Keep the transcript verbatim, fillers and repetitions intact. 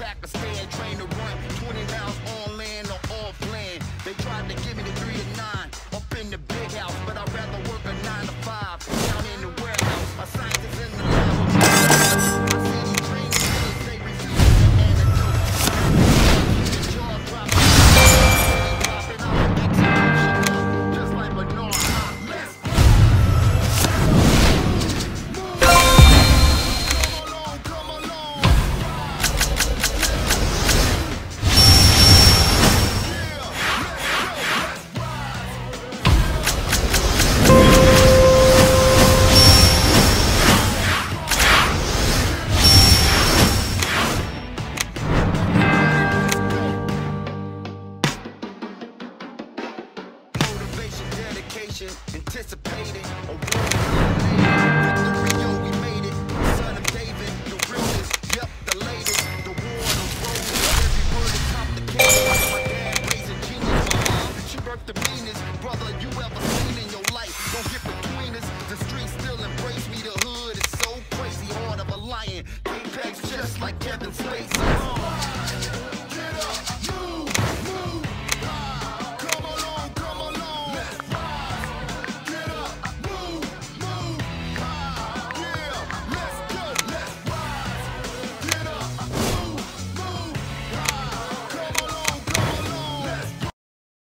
Pakistan, train to run twenty miles on land or off land. They tried to give me the three and nine up in the big house, but I'd rather work a nine to five down in the warehouse. A scientist in the lab. I see these dream killers, they refuse the antidote. The jaw dropping, dropping out, execution, just like Bernard. Let's go. Come along, come along. Motivation, dedication, anticipating a world.